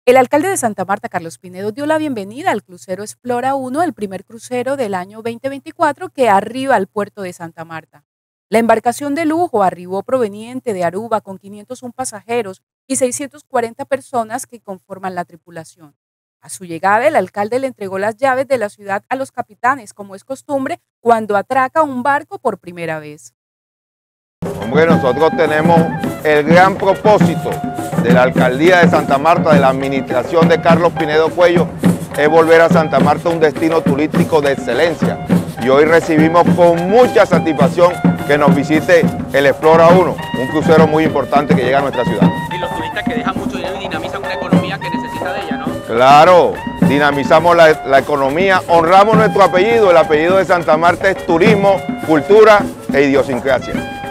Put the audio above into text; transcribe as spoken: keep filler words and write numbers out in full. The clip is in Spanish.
El alcalde de Santa Marta, Carlos Pinedo, dio la bienvenida al crucero Explora uno, el primer crucero del año dos mil veinticuatro que arriba al puerto de Santa Marta. La embarcación de lujo arribó proveniente de Aruba con quinientos uno pasajeros y seiscientas cuarenta personas que conforman la tripulación. A su llegada, el alcalde le entregó las llaves de la ciudad a los capitanes, como es costumbre cuando atraca un barco por primera vez. Hombre, nosotros tenemos el gran propósito de la alcaldía de Santa Marta, de la administración de Carlos Pinedo Cuello, es volver a Santa Marta un destino turístico de excelencia. Y hoy recibimos con mucha satisfacción que nos visite el Explora uno, un crucero muy importante que llega a nuestra ciudad. Y los turistas que dejan mucho dinero y dinamizan una economía que necesita de ella, ¿no? Claro, dinamizamos la, la economía, honramos nuestro apellido, el apellido de Santa Marta es turismo, cultura e idiosincrasia.